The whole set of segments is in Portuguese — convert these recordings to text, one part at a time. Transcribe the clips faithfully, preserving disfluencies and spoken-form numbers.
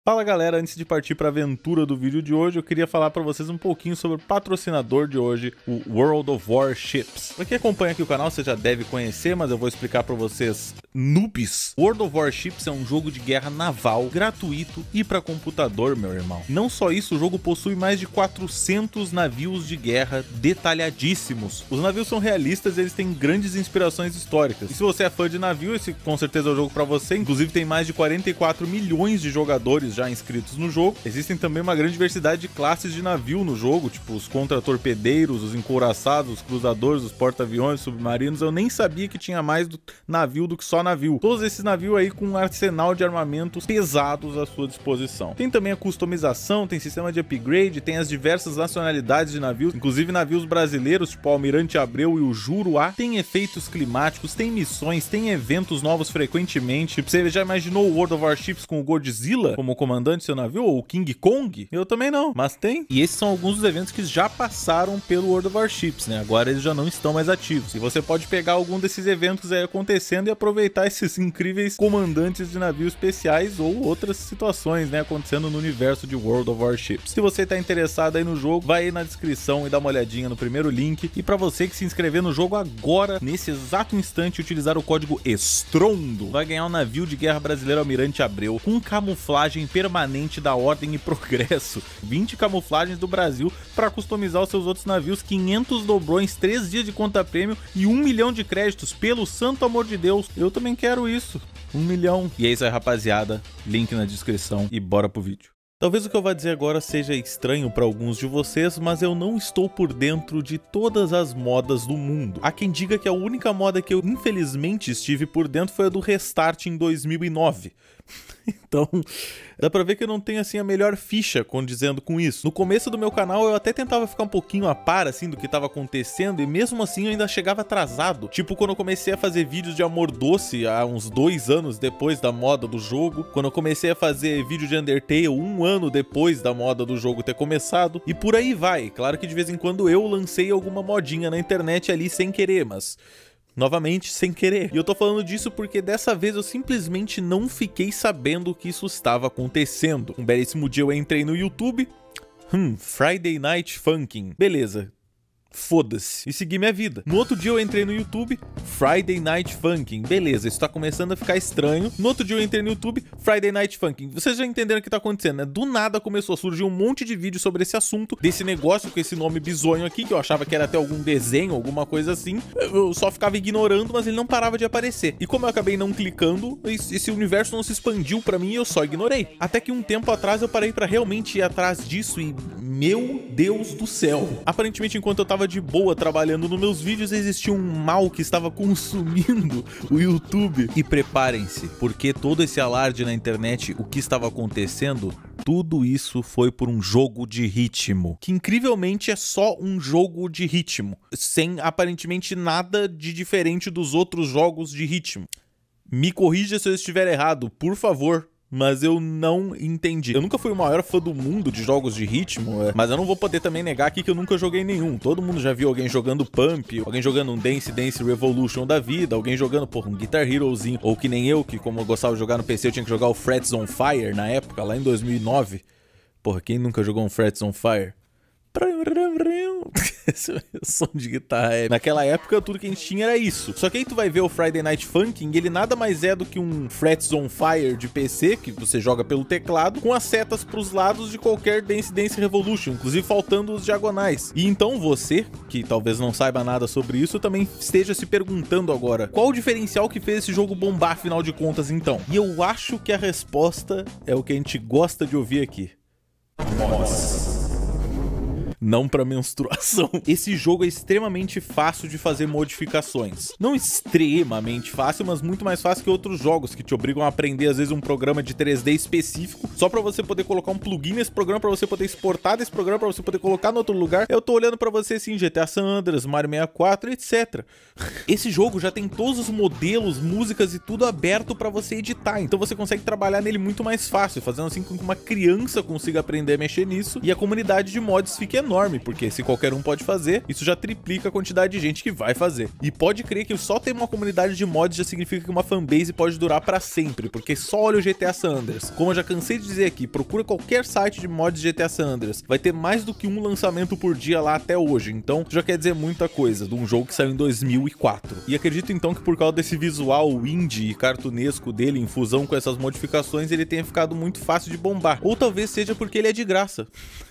Fala galera, antes de partir para a aventura do vídeo de hoje, eu queria falar para vocês um pouquinho sobre o patrocinador de hoje, o World of Warships. Para quem acompanha aqui o canal, você já deve conhecer, mas eu vou explicar para vocês noobs. World of Warships é um jogo de guerra naval, gratuito e para computador, meu irmão. Não só isso, o jogo possui mais de quatrocentos navios de guerra detalhadíssimos. Os navios são realistas e eles têm grandes inspirações históricas. E se você é fã de navio, esse com certeza é o jogo para você. Inclusive tem mais de quarenta e quatro milhões de jogadores já inscritos no jogo. Existem também uma grande diversidade de classes de navio no jogo, tipo os contra-torpedeiros, os encouraçados, os cruzadores, os porta-aviões, submarinos. Eu nem sabia que tinha mais do navio do que só navio. Todos esses navios aí com um arsenal de armamentos pesados à sua disposição. Tem também a customização, tem sistema de upgrade, tem as diversas nacionalidades de navios, inclusive navios brasileiros, tipo o Almirante Abreu e o Juruá. Tem efeitos climáticos, tem missões, tem eventos novos frequentemente. Você já imaginou o World of Warships com o Godzilla como comandante do seu navio, ou o King Kong? Eu também não, mas tem. E esses são alguns dos eventos que já passaram pelo World of Warships, né? Agora eles já não estão mais ativos. E você pode pegar algum desses eventos aí acontecendo e aproveitar esses incríveis comandantes de navios especiais ou outras situações, né, acontecendo no universo de World of Warships. Se você tá interessado aí no jogo, vai aí na descrição e dá uma olhadinha no primeiro link. E para você que se inscrever no jogo agora, nesse exato instante, utilizar o código ESTRONDO, vai ganhar um navio de guerra brasileiro Almirante Abreu com camuflagem permanente da Ordem e Progresso, vinte camuflagens do Brasil para customizar os seus outros navios, quinhentos dobrões, três dias de conta prêmio e um milhão de créditos, pelo santo amor de Deus. Eu também quero isso, um milhão. E é isso aí, rapaziada, link na descrição e bora pro vídeo. Talvez o que eu vou dizer agora seja estranho para alguns de vocês, mas eu não estou por dentro de todas as modas do mundo. Há quem diga que a única moda que eu infelizmente estive por dentro foi a do Restart em dois mil e nove. Então, dá pra ver que eu não tenho assim a melhor ficha condizendo com isso. No começo do meu canal eu até tentava ficar um pouquinho a par assim do que tava acontecendo, e mesmo assim eu ainda chegava atrasado. Tipo quando eu comecei a fazer vídeos de Amor Doce há uns dois anos depois da moda do jogo, quando eu comecei a fazer vídeo de Undertale um ano depois da moda do jogo ter começado, e por aí vai. Claro que de vez em quando eu lancei alguma modinha na internet ali sem querer, mas novamente, sem querer. E eu tô falando disso porque dessa vez eu simplesmente não fiquei sabendo que isso estava acontecendo. Um belíssimo dia eu entrei no YouTube, hum, Friday Night Funkin', beleza. Foda-se, e segui minha vida. No outro dia eu entrei no YouTube, Friday Night Funkin', beleza, isso tá começando a ficar estranho. No outro dia eu entrei no YouTube, Friday Night Funkin'. Vocês já entenderam o que tá acontecendo, né? Do nada começou a surgir um monte de vídeo sobre esse assunto, desse negócio com esse nome bizonho aqui, que eu achava que era até algum desenho, alguma coisa assim. Eu só ficava ignorando, mas ele não parava de aparecer. E como eu acabei não clicando, esse universo não se expandiu pra mim e eu só ignorei. Até que um tempo atrás eu parei pra realmente ir atrás disso e, meu Deus do céu, aparentemente enquanto eu tava de boa trabalhando nos meus vídeos, existia um mal que estava consumindo o YouTube. E preparem-se, porque todo esse alarde na internet, o que estava acontecendo, tudo isso foi por um jogo de ritmo, que incrivelmente é só um jogo de ritmo, sem aparentemente nada de diferente dos outros jogos de ritmo. Me corrija se eu estiver errado, por favor, mas eu não entendi. Eu nunca fui o maior fã do mundo de jogos de ritmo, mas eu não vou poder também negar aqui que eu nunca joguei nenhum. Todo mundo já viu alguém jogando Pump, alguém jogando um Dance Dance Revolution da vida, alguém jogando, porra, um Guitar Herozinho, ou que nem eu, que como eu gostava de jogar no P C, eu tinha que jogar o Frets on Fire na época, lá em dois mil e nove. Porra, quem nunca jogou um Frets on Fire? Esse é o som de guitarra. Naquela época tudo que a gente tinha era isso. Só que aí tu vai ver o Friday Night Funkin', ele nada mais é do que um Frets on Fire de P C, que você joga pelo teclado, com as setas pros lados de qualquer Dance Dance Revolution, inclusive faltando os diagonais. E então você, que talvez não saiba nada sobre isso, também esteja se perguntando agora, qual o diferencial que fez esse jogo bombar afinal de contas então? E eu acho que a resposta é o que a gente gosta de ouvir aqui. Nossa. Não para menstruação. Esse jogo é extremamente fácil de fazer modificações. Não extremamente fácil, mas muito mais fácil que outros jogos que te obrigam a aprender às vezes um programa de três D específico só para você poder colocar um plugin nesse programa, para você poder exportar desse programa, para você poder colocar no outro lugar. Eu tô olhando para você assim, G T A San Andreas, Mario sessenta e quatro, etcétera. Esse jogo já tem todos os modelos, músicas e tudo aberto para você editar, então você consegue trabalhar nele muito mais fácil, fazendo assim com que uma criança consiga aprender a mexer nisso e a comunidade de mods fique enorme. enorme, porque se qualquer um pode fazer, isso já triplica a quantidade de gente que vai fazer. E pode crer que só ter uma comunidade de mods já significa que uma fanbase pode durar pra sempre, porque só olha o G T A San Andreas. Como eu já cansei de dizer aqui, procura qualquer site de mods de G T A San Andreas, vai ter mais do que um lançamento por dia lá até hoje, então já quer dizer muita coisa de um jogo que saiu em dois mil e quatro. E acredito então que por causa desse visual indie e cartunesco dele, em fusão com essas modificações, ele tenha ficado muito fácil de bombar. Ou talvez seja porque ele é de graça.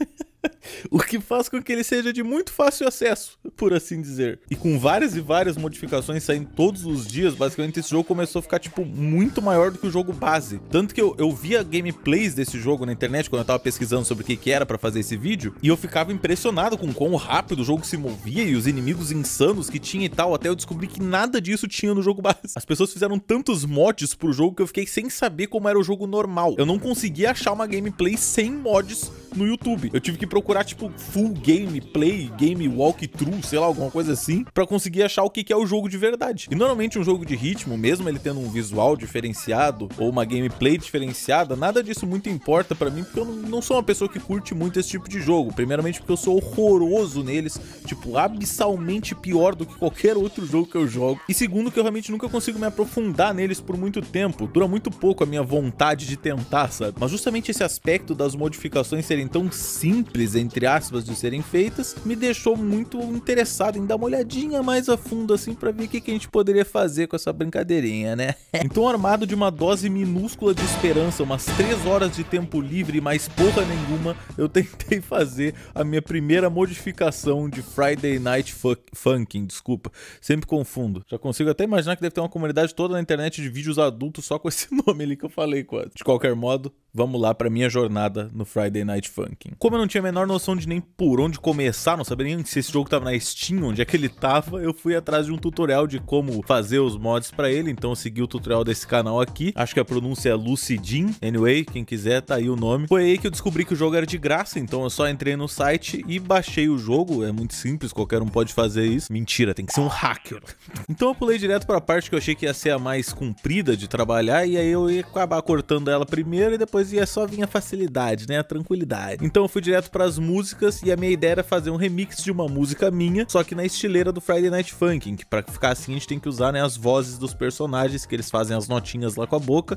O que faz com que ele seja de muito fácil acesso, por assim dizer. E com várias e várias modificações saindo todos os dias, basicamente esse jogo começou a ficar, tipo, muito maior do que o jogo base. Tanto que eu, eu via gameplays desse jogo na internet quando eu tava pesquisando sobre o que que era pra fazer esse vídeo, e eu ficava impressionado com quão rápido o jogo se movia e os inimigos insanos que tinha e tal, até eu descobri que nada disso tinha no jogo base. As pessoas fizeram tantos mods pro jogo que eu fiquei sem saber como era o jogo normal. Eu não conseguia achar uma gameplay sem mods no YouTube. Eu tive que procurar, tipo, full gameplay, game walkthrough, sei lá, alguma coisa assim, pra conseguir achar o que que é o jogo de verdade. E normalmente um jogo de ritmo, mesmo ele tendo um visual diferenciado ou uma gameplay diferenciada, nada disso muito importa pra mim, porque eu não, não sou uma pessoa que curte muito esse tipo de jogo. Primeiramente porque eu sou horroroso neles, tipo, abissalmente pior do que qualquer outro jogo que eu jogo. E segundo, que eu realmente nunca consigo me aprofundar neles por muito tempo. Dura muito pouco a minha vontade de tentar, sabe? Mas justamente esse aspecto das modificações serem tão simples, entre aspas, de serem feitas, me deixou muito interessado em dar uma olhadinha mais a fundo assim pra ver o que, que a gente poderia fazer com essa brincadeirinha, né? Então, armado de uma dose minúscula de esperança, umas três horas de tempo livre e mais porra nenhuma, eu tentei fazer a minha primeira modificação de Friday Night Funkin', desculpa, sempre confundo. Já consigo até imaginar que deve ter uma comunidade toda na internet de vídeos adultos só com esse nome ali que eu falei quase. De qualquer modo, vamos lá pra minha jornada no Friday Night Funkin'. Como eu não tinha a menor noção de nem por onde começar, não sabia nem se esse jogo tava na Steam, onde é que ele tava, eu fui atrás de um tutorial de como fazer os mods pra ele, então eu segui o tutorial desse canal aqui, acho que a pronúncia é Lucidin, anyway, quem quiser, tá aí o nome. Foi aí que eu descobri que o jogo era de graça, então eu só entrei no site e baixei o jogo, é muito simples, qualquer um pode fazer isso. Mentira, tem que ser um hacker. Então eu pulei direto pra parte que eu achei que ia ser a mais comprida de trabalhar, e aí eu ia acabar cortando ela primeiro e depois ia só vir a facilidade, né, a tranquilidade. Então eu fui direto pras músicas e a minha ideia era fazer um remix de uma música minha, só que na estileira do Friday Night Funkin', que pra ficar assim a gente tem que usar, né, as vozes dos personagens, que eles fazem as notinhas lá com a boca.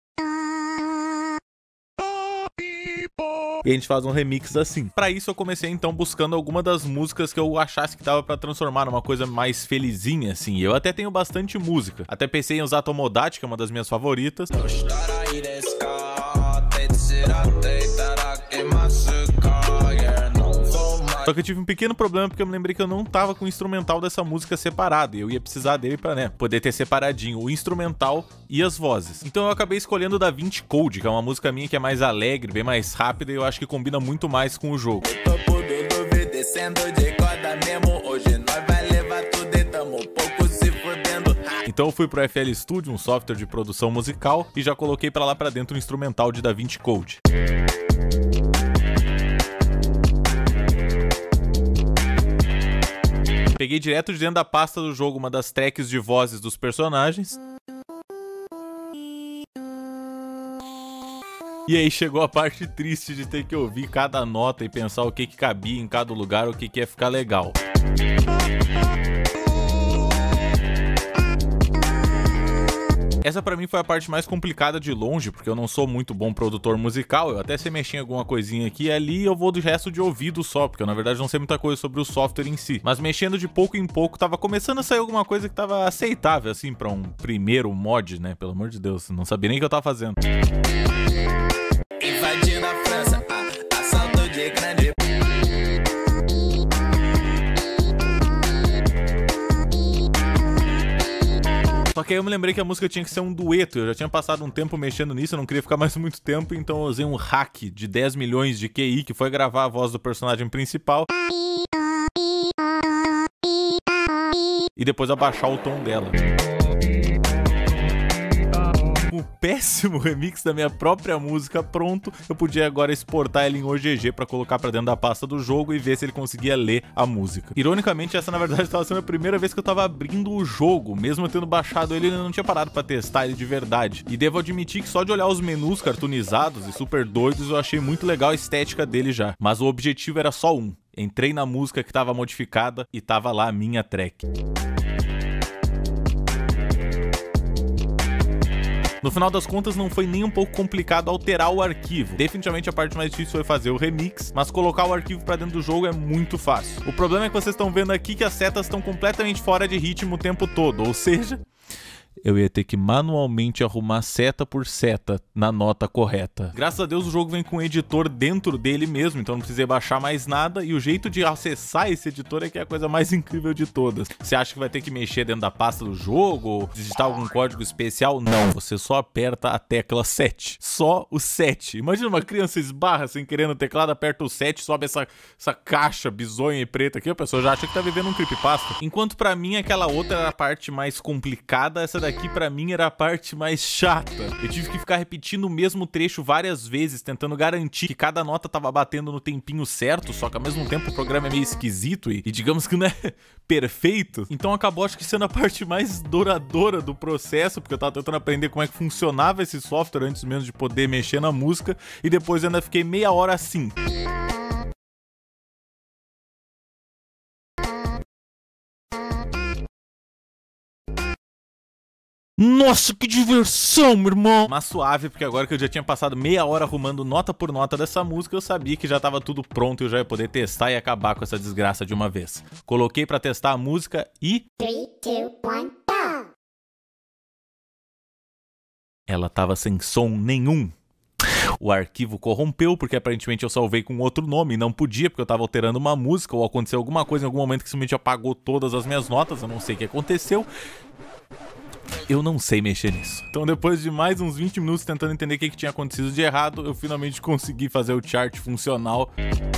E a gente faz um remix assim. Pra isso eu comecei então buscando alguma das músicas que eu achasse que tava pra transformar numa coisa mais felizinha, assim. Eu até tenho bastante música. Até pensei em usar Tomodachi, que é uma das minhas favoritas. Só que eu tive um pequeno problema porque eu me lembrei que eu não tava com o instrumental dessa música separado e eu ia precisar dele pra, né, poder ter separadinho o instrumental e as vozes. Então eu acabei escolhendo o Da Vinci Code, que é uma música minha que é mais alegre, bem mais rápida e eu acho que combina muito mais com o jogo. Então eu fui pro F L Studio, um software de produção musical, e já coloquei pra lá pra dentro o instrumental de Da Vinci Code. Peguei direto de dentro da pasta do jogo uma das tracks de vozes dos personagens. E aí chegou a parte triste de ter que ouvir cada nota e pensar o que que cabia em cada lugar, o que que ia ficar legal. Essa pra mim foi a parte mais complicada de longe, porque eu não sou muito bom produtor musical, eu até sei mexer em alguma coisinha aqui e ali, eu vou do resto de ouvido só, porque eu na verdade não sei muita coisa sobre o software em si. Mas mexendo de pouco em pouco, tava começando a sair alguma coisa que tava aceitável, assim, pra um primeiro mod, né? Pelo amor de Deus, não sabia nem o que eu tava fazendo. Invadindo a França, assalto de grande... Só que aí eu me lembrei que a música tinha que ser um dueto, eu já tinha passado um tempo mexendo nisso, eu não queria ficar mais muito tempo, então eu usei um hack de dez milhões de Q I, que foi gravar a voz do personagem principal e depois abaixar o tom dela. O péssimo remix da minha própria música pronto, eu podia agora exportar ele em O G G pra colocar pra dentro da pasta do jogo e ver se ele conseguia ler a música. Ironicamente, essa na verdade estava sendo a primeira vez que eu tava abrindo o jogo, mesmo eu tendo baixado ele, eu não tinha parado pra testar ele de verdade. E devo admitir que só de olhar os menus cartoonizados e super doidos, eu achei muito legal a estética dele já. Mas o objetivo era só um: entrei na música que tava modificada e tava lá a minha track. No final das contas, não foi nem um pouco complicado alterar o arquivo. Definitivamente a parte mais difícil foi fazer o remix, mas colocar o arquivo pra dentro do jogo é muito fácil. O problema é que vocês estão vendo aqui que as setas estão completamente fora de ritmo o tempo todo, ou seja, eu ia ter que manualmente arrumar seta por seta na nota correta. Graças a Deus o jogo vem com um editor dentro dele mesmo, então não precisei baixar mais nada, e o jeito de acessar esse editor é que é a coisa mais incrível de todas. Você acha que vai ter que mexer dentro da pasta do jogo, ou digitar algum código especial? Não, você só aperta a tecla sete. Só o sete. Imagina uma criança esbarra sem querer no teclado, aperta o sete, sobe essa, essa caixa bizonha e preta aqui, a pessoa já acha que tá vivendo um creepypasta. Enquanto pra mim aquela outra era a parte mais complicada, essa daqui pra mim era a parte mais chata. Eu tive que ficar repetindo o mesmo trecho várias vezes, tentando garantir que cada nota tava batendo no tempinho certo, só que ao mesmo tempo o programa é meio esquisito e, e digamos que não é perfeito. Então acabou acho que sendo a parte mais duradoura do processo, porque eu tava tentando aprender como é que funcionava esse software antes mesmo de poder mexer na música, e depois eu ainda fiquei meia hora assim. Nossa, que diversão, meu irmão! Mas suave, porque agora que eu já tinha passado meia hora arrumando nota por nota dessa música, eu sabia que já tava tudo pronto e eu já ia poder testar e acabar com essa desgraça de uma vez. Coloquei pra testar a música e... três, dois, um, go! Ela tava sem som nenhum. O arquivo corrompeu, porque aparentemente eu salvei com outro nome e não podia, porque eu tava alterando uma música, ou aconteceu alguma coisa em algum momento que simplesmente apagou todas as minhas notas, eu não sei o que aconteceu. Eu não sei mexer nisso. Então depois de mais uns vinte minutos tentando entender o que, que tinha acontecido de errado, eu finalmente consegui fazer o chart funcional.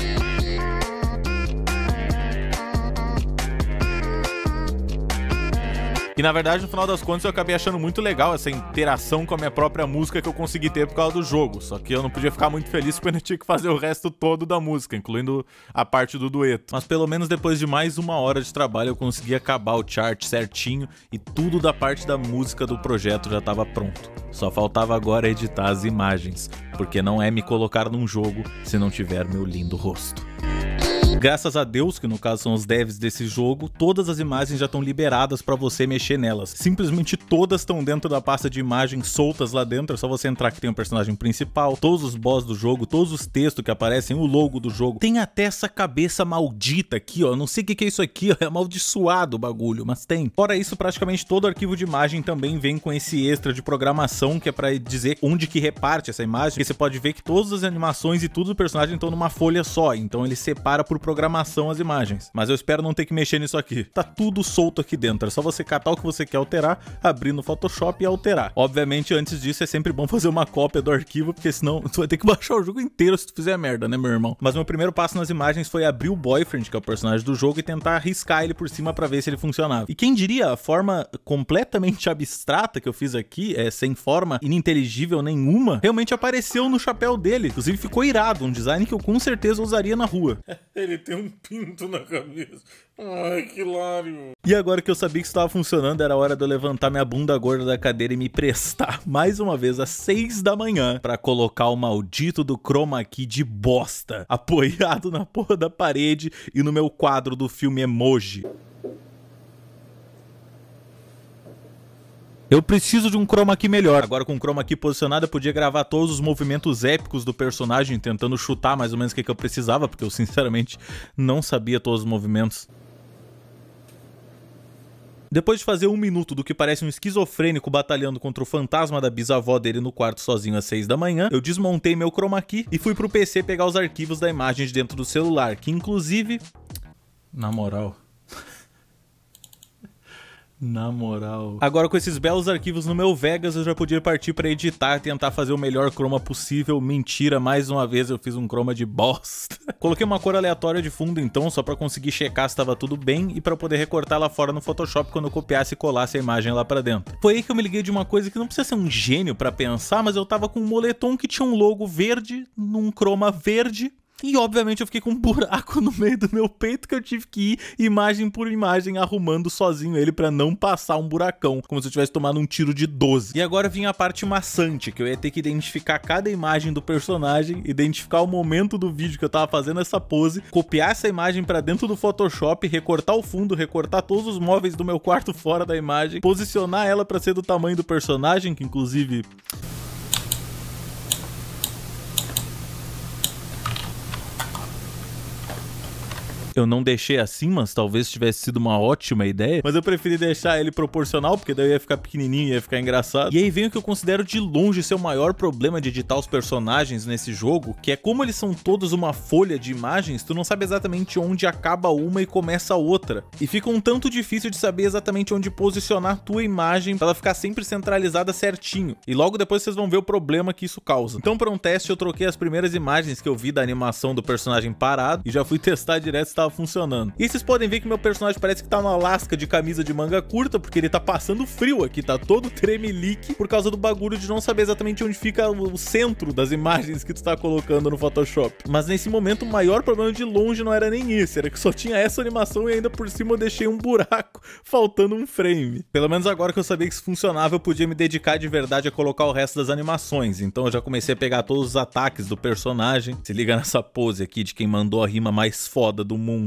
E na verdade, no final das contas, eu acabei achando muito legal essa interação com a minha própria música que eu consegui ter por causa do jogo. Só que eu não podia ficar muito feliz quando eu tinha que fazer o resto todo da música, incluindo a parte do dueto. Mas pelo menos depois de mais uma hora de trabalho, eu consegui acabar o chart certinho e tudo da parte da música do projeto já estava pronto. Só faltava agora editar as imagens, porque não é me colocar num jogo se não tiver meu lindo rosto. Graças a Deus, que no caso são os devs desse jogo, todas as imagens já estão liberadas para você mexer nelas. Simplesmente todas estão dentro da pasta de imagens soltas lá dentro, é só você entrar que tem o personagem principal, todos os boss do jogo, todos os textos que aparecem, o logo do jogo. Tem até essa cabeça maldita aqui, ó, não sei o que é isso aqui, ó, é amaldiçoado o bagulho, mas tem. Fora isso, praticamente todo arquivo de imagem também vem com esse extra de programação, que é para dizer onde que reparte essa imagem, porque você pode ver que todas as animações e tudo do personagem estão numa folha só, então ele separa por programação as imagens. Mas eu espero não ter que mexer nisso aqui. Tá tudo solto aqui dentro, é só você catar o que você quer alterar, abrir no Photoshop e alterar. Obviamente, antes disso, é sempre bom fazer uma cópia do arquivo, porque senão tu vai ter que baixar o jogo inteiro se tu fizer merda, né, meu irmão? Mas meu primeiro passo nas imagens foi abrir o Boyfriend, que é o personagem do jogo, e tentar riscar ele por cima pra ver se ele funcionava. E quem diria, a forma completamente abstrata que eu fiz aqui, é, sem forma ininteligível nenhuma, realmente apareceu no chapéu dele. Inclusive ficou irado, um design que eu com certeza usaria na rua. Ele tem um pinto na cabeça. Ai, que hilário. E agora que eu sabia que isso estava funcionando, era hora de eu levantar minha bunda gorda da cadeira e me prestar mais uma vez às seis da manhã pra colocar o maldito do chroma key de bosta apoiado na porra da parede e no meu quadro do filme Emoji. Eu preciso de um chroma key melhor. Agora com o chroma key posicionado eu podia gravar todos os movimentos épicos do personagem, tentando chutar mais ou menos o que, que eu precisava, porque eu sinceramente não sabia todos os movimentos. Depois de fazer um minuto do que parece um esquizofrênico batalhando contra o fantasma da bisavó dele no quarto sozinho às seis da manhã, eu desmontei meu chroma key e fui pro P C pegar os arquivos da imagem de dentro do celular, que inclusive... Na moral... Na moral... Agora com esses belos arquivos no meu Vegas, eu já podia partir pra editar e tentar fazer o melhor chroma possível. Mentira, mais uma vez eu fiz um chroma de bosta. Coloquei uma cor aleatória de fundo então, só pra conseguir checar se tava tudo bem e pra poder recortar lá fora no Photoshop quando eu copiasse e colasse a imagem lá pra dentro. Foi aí que eu me liguei de uma coisa que não precisa ser um gênio pra pensar, mas eu tava com um moletom que tinha um logo verde, num chroma verde, E obviamente eu fiquei com um buraco no meio do meu peito que eu tive que ir imagem por imagem arrumando sozinho ele pra não passar um buracão, como se eu tivesse tomado um tiro de doze. E agora vinha a parte maçante, que eu ia ter que identificar cada imagem do personagem, identificar o momento do vídeo que eu tava fazendo essa pose, copiar essa imagem pra dentro do Photoshop, recortar o fundo, recortar todos os móveis do meu quarto fora da imagem, posicionar ela pra ser do tamanho do personagem, que inclusive... eu não deixei assim, mas talvez tivesse sido uma ótima ideia. Mas eu preferi deixar ele proporcional, porque daí ia ficar pequenininho e ia ficar engraçado. E aí vem o que eu considero de longe ser o maior problema de editar os personagens nesse jogo, que é como eles são todos uma folha de imagens, tu não sabe exatamente onde acaba uma e começa a outra. E fica um tanto difícil de saber exatamente onde posicionar a tua imagem pra ela ficar sempre centralizada certinho. E logo depois vocês vão ver o problema que isso causa. Então para um teste eu troquei as primeiras imagens que eu vi da animação do personagem parado e já fui testar direto se tava funcionando. E vocês podem ver que meu personagem parece que tá no Alasca de camisa de manga curta, porque ele tá passando frio aqui, tá todo tremelique por causa do bagulho de não saber exatamente onde fica o centro das imagens que tu tá colocando no Photoshop. Mas nesse momento o maior problema de longe não era nem esse, era que só tinha essa animação e ainda por cima eu deixei um buraco, faltando um frame. Pelo menos agora que eu sabia que isso funcionava, eu podia me dedicar de verdade a colocar o resto das animações. Então eu já comecei a pegar todos os ataques do personagem. Se liga nessa pose aqui de quem mandou a rima mais foda do mundo.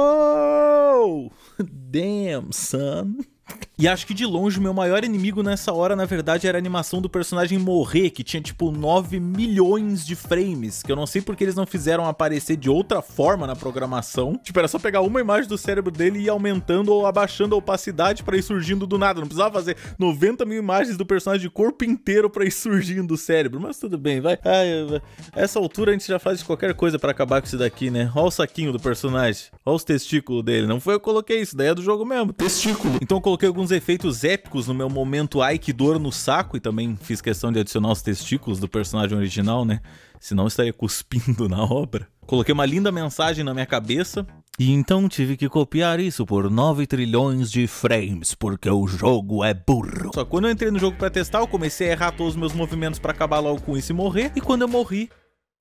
Oh, damn, son. E acho que de longe o meu maior inimigo nessa hora, na verdade, era a animação do personagem morrer, que tinha tipo nove milhões de frames, que eu não sei porque eles não fizeram aparecer de outra forma na programação. Tipo, era só pegar uma imagem do cérebro dele e ir aumentando ou abaixando a opacidade pra ir surgindo do nada. Não precisava fazer noventa mil imagens do personagem de corpo inteiro pra ir surgindo do cérebro, mas tudo bem, vai. Ai, a essa altura a gente já faz qualquer coisa pra acabar com isso daqui, né? Olha o saquinho do personagem, olha os testículos dele. Não foi eu que coloquei isso, daí é do jogo mesmo, testículo. Então eu coloquei alguns efeitos épicos no meu momento ai que dor no saco e também fiz questão de adicionar os testículos do personagem original, né? Senão eu estaria cuspindo na obra. Coloquei uma linda mensagem na minha cabeça e então tive que copiar isso por nove trilhões de frames, porque o jogo é burro. Só que quando eu entrei no jogo pra testar, eu comecei a errar todos os meus movimentos pra acabar logo com isso e morrer, e quando eu morri,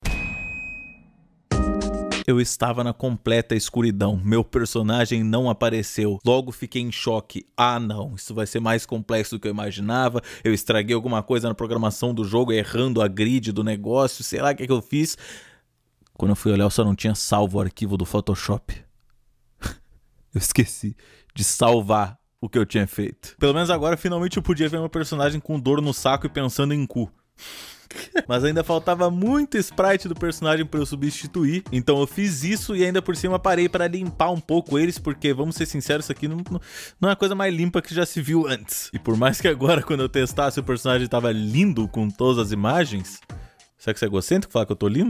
eu estava na completa escuridão, meu personagem não apareceu, logo fiquei em choque. Ah não, isso vai ser mais complexo do que eu imaginava, eu estraguei alguma coisa na programação do jogo, errando a grid do negócio, sei lá o que, é que eu fiz. Quando eu fui olhar eu só não tinha salvo o arquivo do Photoshop. Eu esqueci de salvar o que eu tinha feito. Pelo menos agora finalmente eu podia ver meu personagem com dor no saco e pensando em cu. Mas ainda faltava muito sprite do personagem para eu substituir, então eu fiz isso e ainda por cima parei para limpar um pouco eles, porque vamos ser sinceros, isso aqui não, não é a coisa mais limpa que já se viu antes. E por mais que agora quando eu testasse o personagem tava lindo com todas as imagens, será que você é egocêntrico falar que eu tô lindo?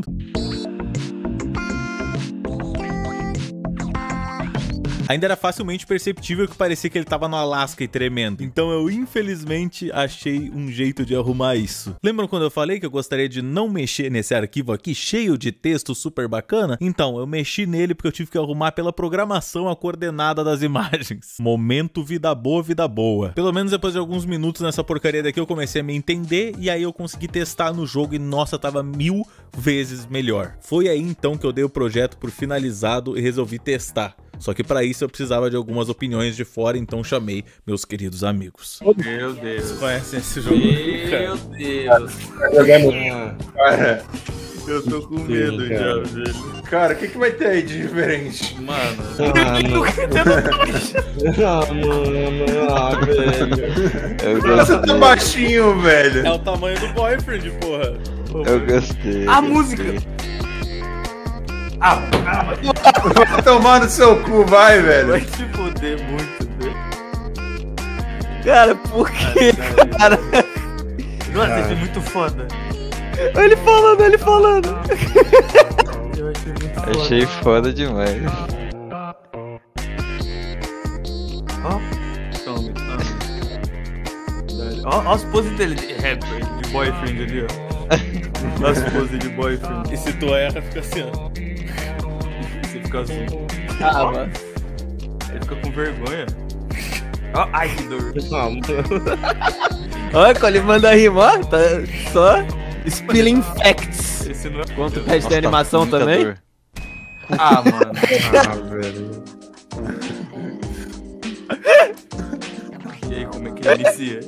Ainda era facilmente perceptível que parecia que ele tava no Alasca e tremendo. Então eu infelizmente achei um jeito de arrumar isso. Lembram quando eu falei que eu gostaria de não mexer nesse arquivo aqui cheio de texto super bacana? Então eu mexi nele porque eu tive que arrumar pela programação a coordenada das imagens. Momento vida boa, vida boa. Pelo menos depois de alguns minutos nessa porcaria daqui eu comecei a me entender e aí eu consegui testar no jogo e nossa, tava mil vezes melhor. Foi aí então que eu dei o projeto por finalizado e resolvi testar. Só que para isso eu precisava de algumas opiniões de fora, então chamei meus queridos amigos. Meu Deus. Vocês conhecem esse jogo? Meu Deus. Cara, eu tô com medo Sim, já, velho. cara, o que, que vai ter aí de diferente? Mano. Ah, mano. Ah, velho. Eu Você tá baixinho, velho. É o tamanho do boyfriend, porra. Eu gostei. A música! Ah, vai tomar no seu cu, vai, velho. Vai te foder muito, né? Cara, por que, cara? Nossa, isso é muito foda. Olha ele falando, ele falando. Eu achei muito foda. Achei foda demais. Ó, Tome, tome. ó, ó as poses dele de rapper, de boyfriend ali, ó. As poses de boyfriend. E se tu erra, fica assim, ó. Você fica assim. Ah, mano. Ele fica com vergonha. Ó, ai que dor. Ah, mano. Olha, quando ele manda rimar, tá só spilling facts. Esse não é... Quanto pede Nossa, de tá animação muita também? dor. Ah, mano. Ah, velho. E aí, como é que inicia?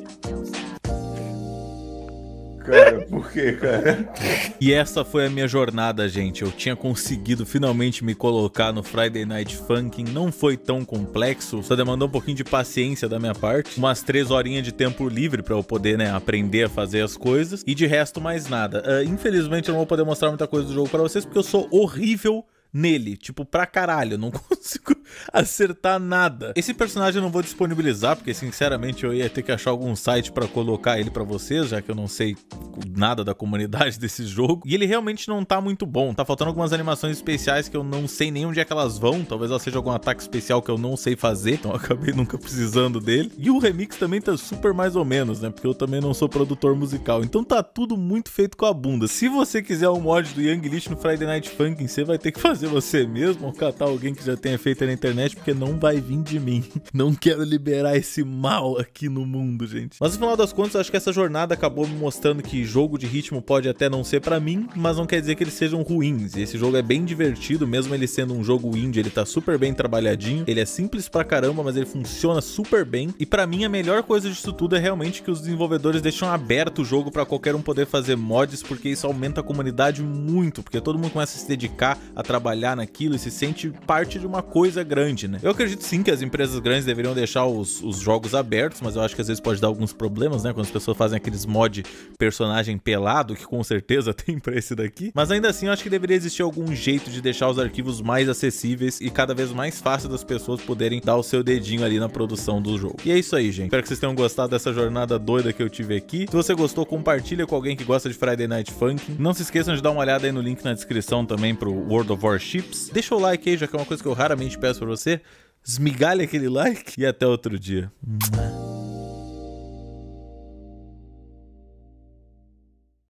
Cara, por quê, cara? E essa foi a minha jornada, gente. Eu tinha conseguido finalmente me colocar no Friday Night Funkin'. Não foi tão complexo, só demandou um pouquinho de paciência da minha parte. Umas três horinhas de tempo livre pra eu poder, né, aprender a fazer as coisas. E de resto, mais nada. Uh, infelizmente, eu não vou poder mostrar muita coisa do jogo pra vocês, porque eu sou horrível nele, tipo, pra caralho, eu não consigo acertar nada. Esse personagem eu não vou disponibilizar, porque sinceramente eu ia ter que achar algum site pra colocar ele pra vocês, já que eu não sei nada da comunidade desse jogo. E ele realmente não tá muito bom, tá faltando algumas animações especiais que eu não sei nem onde é que elas vão, talvez ela seja algum ataque especial que eu não sei fazer, então eu acabei nunca precisando dele. E o remix também tá super mais ou menos, né, porque eu também não sou produtor musical, então tá tudo muito feito com a bunda. Se você quiser um mod do Young Lich no Friday Night Funkin', você vai ter que fazer você mesmo ou catar alguém que já tenha feito na internet, porque não vai vir de mim. Não quero liberar esse mal aqui no mundo, gente. Mas no final das contas, acho que essa jornada acabou me mostrando que jogo de ritmo pode até não ser pra mim, mas não quer dizer que eles sejam ruins. E esse jogo é bem divertido, mesmo ele sendo um jogo indie, ele tá super bem trabalhadinho. Ele é simples pra caramba, mas ele funciona super bem. E pra mim, a melhor coisa disso tudo é realmente que os desenvolvedores deixam aberto o jogo pra qualquer um poder fazer mods, porque isso aumenta a comunidade muito, porque todo mundo começa a se dedicar a trabalhar naquilo e se sente parte de uma coisa grande, né? Eu acredito sim que as empresas grandes deveriam deixar os, os jogos abertos, mas eu acho que às vezes pode dar alguns problemas, né? Quando as pessoas fazem aqueles mod personagem pelado, que com certeza tem pra esse daqui. Mas ainda assim, eu acho que deveria existir algum jeito de deixar os arquivos mais acessíveis e cada vez mais fácil das pessoas poderem dar o seu dedinho ali na produção do jogo. E é isso aí, gente. Espero que vocês tenham gostado dessa jornada doida que eu tive aqui. Se você gostou, compartilha com alguém que gosta de Friday Night Funkin'. Não se esqueçam de dar uma olhada aí no link na descrição também pro World of Warships. Deixa o like aí, já que é uma coisa que eu raramente peço pra você. Esmigalha aquele like e até outro dia.